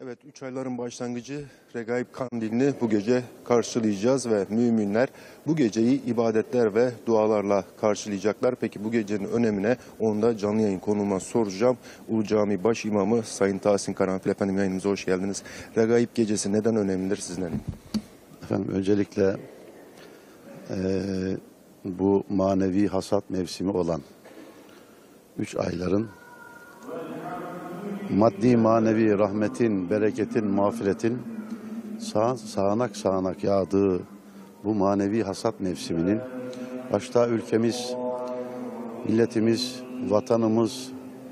Evet, 3 ayların başlangıcı Regaib Kandili'ni bu gece karşılayacağız ve müminler bu geceyi ibadetler ve dualarla karşılayacaklar. Peki bu gecenin önemine onu da canlı yayın konuğuma soracağım. Ulu Cami Baş İmamı Sayın Tahsin Karanfil efendim, yayınımıza hoş geldiniz. Regaib gecesi neden önemlidir sizden? Efendim öncelikle bu manevi hasat mevsimi olan 3 ayların maddi manevi rahmetin, bereketin, mağfiretin sağanak sağanak yağdığı bu manevi hasat mevsiminin başta ülkemiz, milletimiz, vatanımız,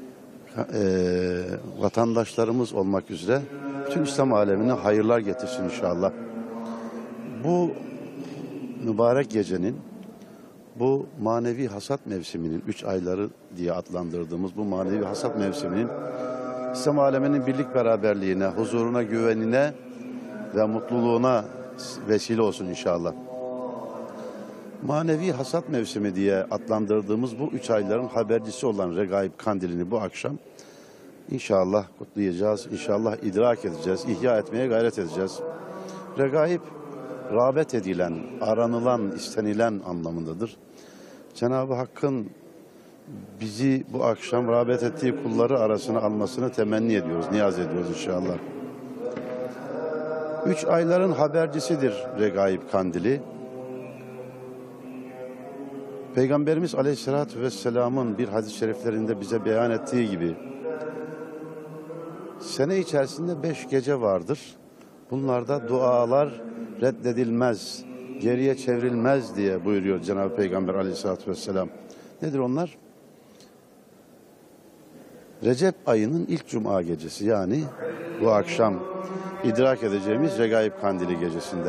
vatandaşlarımız olmak üzere bütün İslam alemine hayırlar getirsin inşallah. Bu mübarek gecenin, bu manevi hasat mevsiminin, 3 ayları diye adlandırdığımız bu manevi hasat mevsiminin İslam aleminin birlik beraberliğine, huzuruna, güvenine ve mutluluğuna vesile olsun inşallah. Manevi hasat mevsimi diye adlandırdığımız bu 3 ayların habercisi olan Regaib Kandili'ni bu akşam inşallah kutlayacağız, inşallah idrak edeceğiz, ihya etmeye gayret edeceğiz. Regaib, rağbet edilen, aranılan, istenilen anlamındadır. Cenab-ı Hakk'ın bizi bu akşam rağbet ettiği kulları arasına almasını temenni ediyoruz, niyaz ediyoruz inşallah. 3 ayların habercisidir Regaib Kandili. Peygamberimiz Aleyhisselatü Vesselam'ın bir hadis-i şeriflerinde bize beyan ettiği gibi sene içerisinde 5 gece vardır. Bunlarda dualar reddedilmez, geriye çevrilmez diye buyuruyor Cenab-ı Peygamber Aleyhisselatü Vesselam. Nedir onlar? Recep ayının ilk cuma gecesi, yani bu akşam idrak edeceğimiz Regaib Kandili gecesinde.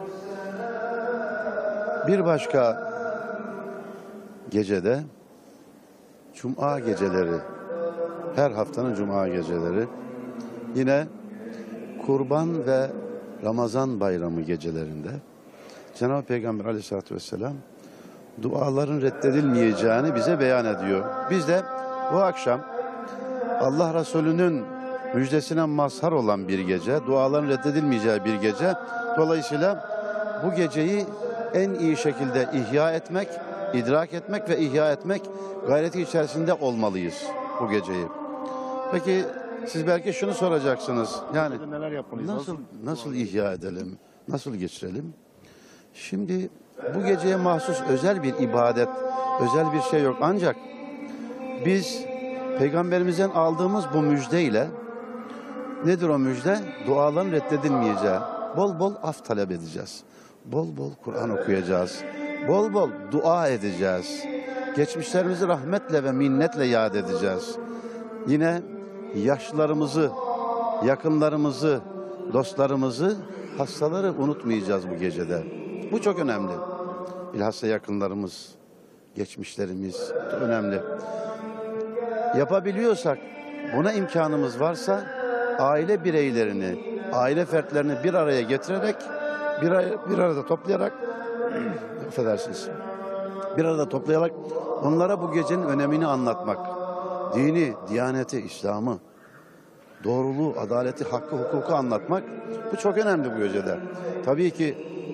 Bir başka gecede cuma geceleri, her haftanın cuma geceleri, yine Kurban ve Ramazan bayramı gecelerinde Cenab-ı Peygamber Aleyhisselatü Vesselam duaların reddedilmeyeceğini bize beyan ediyor. Biz de bu akşam Allah Resulü'nün müjdesine mazhar olan bir gece, duaların reddedilmeyeceği bir gece. Dolayısıyla bu geceyi en iyi şekilde ihya etmek, idrak etmek ve ihya etmek gayreti içerisinde olmalıyız bu geceyi. Peki siz belki şunu soracaksınız. Yani neler yapmalıyız? Nasıl ihya edelim? Nasıl geçirelim? Şimdi bu geceye mahsus özel bir ibadet, özel bir şey yok. Ancak biz Peygamberimizden aldığımız bu müjdeyle, nedir o müjde? Duaların reddedilmeyeceği. Bol bol af talep edeceğiz. Bol bol Kur'an okuyacağız. Bol bol dua edeceğiz. Geçmişlerimizi rahmetle ve minnetle yad edeceğiz. Yine yaşlılarımızı, yakınlarımızı, dostlarımızı, hastaları unutmayacağız bu gecede. Bu çok önemli. Bilhassa yakınlarımız, geçmişlerimiz çok önemli. Yapabiliyorsak, buna imkanımız varsa aile bireylerini, aile fertlerini bir araya getirerek, bir arada toplayarak, affedersiniz, bir arada toplayarak onlara bu gecenin önemini anlatmak, dini, diyaneti, İslam'ı, doğruluğu, adaleti, hakkı, hukuku anlatmak, bu çok önemli bu gecede. Tabii ki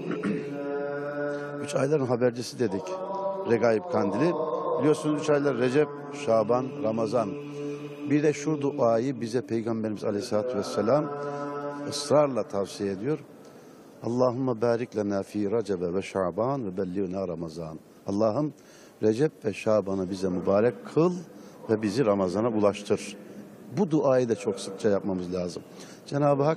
3 ayların habercisi dedik Regaib Kandili. Biliyorsunuz 3 aylar Recep, Şaban, Ramazan. Bir de şu duayı bize Peygamberimiz Aleyhisselatü Vesselam ısrarla tavsiye ediyor. Allahümme barik lena fi Recebe ve Şaban ve belliğna Ramazan. Allah'ım Recep ve Şaban'ı bize mübarek kıl ve bizi Ramazan'a ulaştır. Bu duayı da çok sıkça yapmamız lazım. Cenab-ı Hak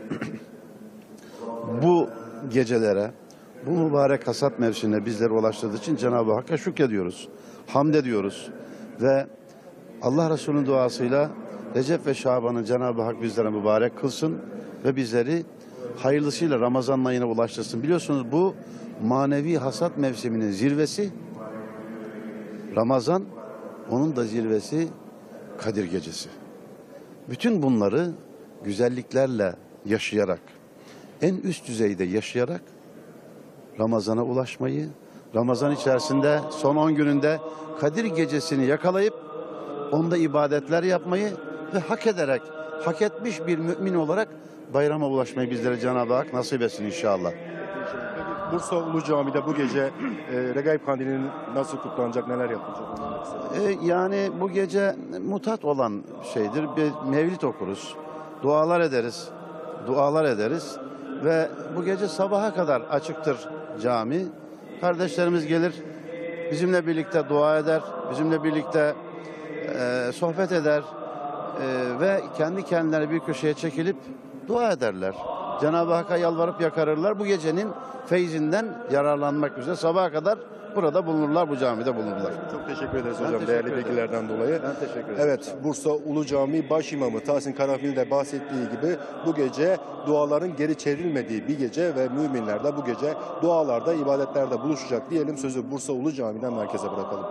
bu gecelere, bu mübarek hasat mevsimine bizleri ulaştırdığı için Cenab-ı Hakk'a şükrediyoruz. Hamd ediyoruz. Ve Allah Resulü'nün duasıyla Recep ve Şaban'ı Cenab-ı Hak bizlere mübarek kılsın ve bizleri hayırlısıyla Ramazan ayına ulaştırsın. Biliyorsunuz bu manevi hasat mevsiminin zirvesi Ramazan, onun da zirvesi Kadir Gecesi. Bütün bunları güzelliklerle yaşayarak, en üst düzeyde yaşayarak Ramazan'a ulaşmayı, Ramazan içerisinde son 10 gününde Kadir Gecesi'ni yakalayıp onda ibadetler yapmayı ve hak ederek hak etmiş bir mümin olarak bayrama ulaşmayı bizlere Cenab-ı Hak nasip etsin inşallah. Peki Bursa Ulu Cami'de bu gece Regaib Kandili'nin nasıl kutlanacak, neler yapılacak? Yani bu gece mutat olan şeydir. Bir mevlid okuruz. Dualar ederiz. Dualar ederiz. Ve bu gece sabaha kadar açıktır cami. Kardeşlerimiz gelir. Bizimle birlikte dua eder. Bizimle birlikte sohbet eder. Ve kendi kendilerine bir köşeye çekilip dua ederler. Cenab-ı Hakk'a yalvarıp yakarırlar. Bu gecenin feyzinden yararlanmak üzere sabaha kadar burada bulunurlar, bu camide bulunurlar. Çok teşekkür ederiz Ben hocam teşekkür değerli ederim. bilgilerden dolayı. Ben teşekkür ederim. Evet, Bursa Ulu Camii Başimamı Tahsin Karafil'in de bahsettiği gibi bu gece duaların geri çevrilmediği bir gece ve müminler de bu gece dualarda, ibadetlerde buluşacak diyelim. Sözü Bursa Ulu Cami'den merkeze bırakalım.